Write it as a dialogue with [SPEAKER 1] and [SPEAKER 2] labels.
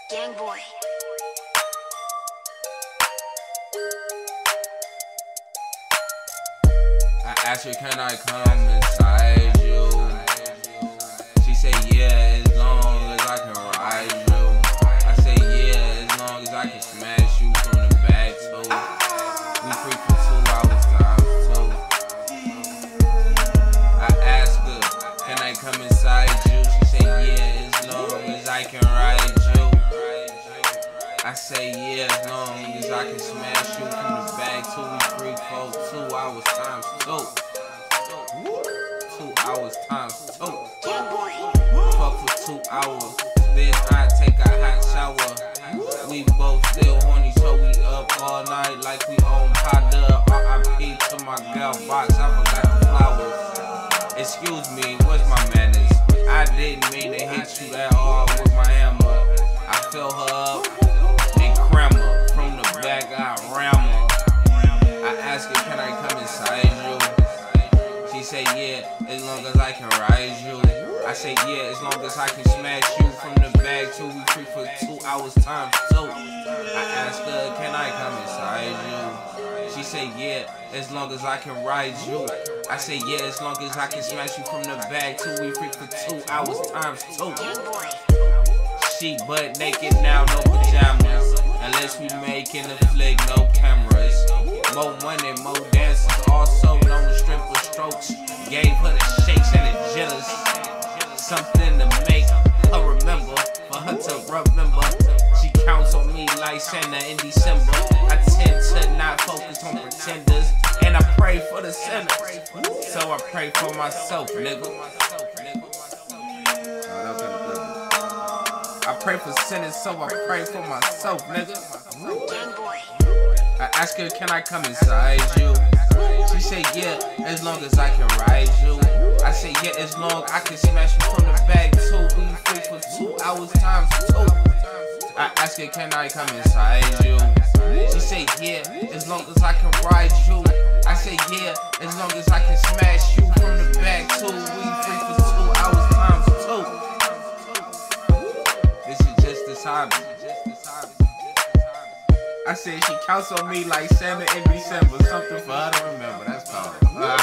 [SPEAKER 1] Gang boy.
[SPEAKER 2] I asked her, can I come inside you? She said, yeah, as long as I can ride you. I said, yeah, as long as I can smash you from the back too. We free for 2 hours times two. I asked her, can I come inside you? She said, yeah, as long as I can ride you. I say, yeah, as long as I can smash you from the back till we free for 2 hours times two. 2 hours times two. Fuck for 2 hours, then I take a hot shower. We both still horny, so we up all night like we own Pada. R.I.P. to my girl box, I forgot the flowers. Excuse me, where's my manners? I didn't mean to hit you that hard with my hammer. I fill her up and cram her. From the back, I ram her. I ask her, can I come inside you? She say, yeah, as long as I can ride you. I say, yeah, as long as I can smash you from the back till we free for 2 hours times two. I ask her, can I come inside you? She say, yeah, as long as I can ride you. I say, yeah, as long as I can smash you from the back till we free for 2 hours times two. She butt naked now, no pajamas. Unless we making a flick, no cameras. More money, more dances, also no stripper strokes. Gave her the shakes and the jitters. Something to make her remember, for her to remember. She counts on me like Santa in December. I tend to not focus on pretenders, and I pray for the sinners. So I pray for myself, nigga. I pray for sinners, so I pray for myself, nigga. I ask her, can I come inside you? She say, yeah, as long as I can ride you. I say, yeah, as long as I can smash you from the back too. We free for 2 hours times two. I ask her, can I come inside you? She say, yeah, as long as I can ride you. I say, yeah, as long as I can smash you from the back too. We free for 2 hours times two. This is just this hobby. I said she counts on me like Santa in December. Something for her to remember. That's all.